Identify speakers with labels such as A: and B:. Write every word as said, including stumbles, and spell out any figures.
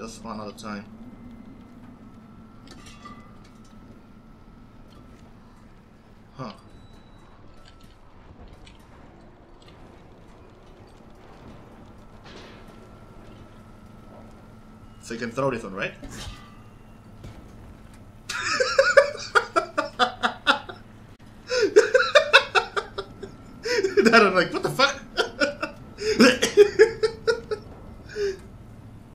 A: does spawn all the time. Huh. So you can throw this one, right? That I'm like, what the fuck?